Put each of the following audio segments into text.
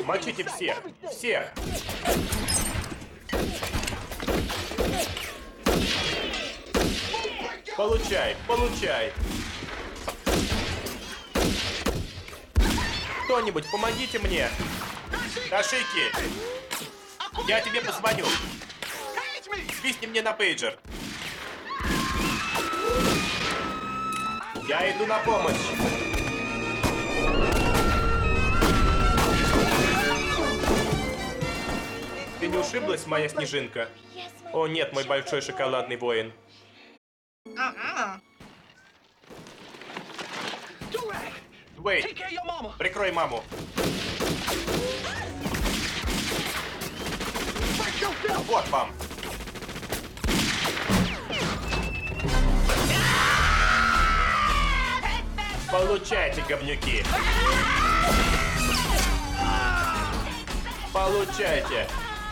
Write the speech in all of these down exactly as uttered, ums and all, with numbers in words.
Мочите всех! Всех! Получай, получай! Кто-нибудь, помогите мне! Ташики! Я тебе позвоню! Свистни мне на пейджер! Я иду на помощь! Ты не ушиблась, моя снежинка? О нет, мой большой шоколадный воин. Дуэйн, прикрой маму. Вот вам. Получайте, говнюки. Получайте.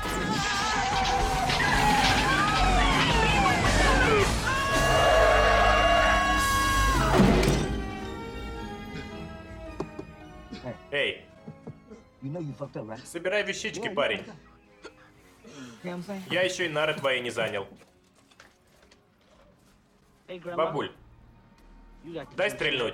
Эй, собирай вещички, парень. Я еще и нары твои не занял. Бабуль, дай стрельнуть.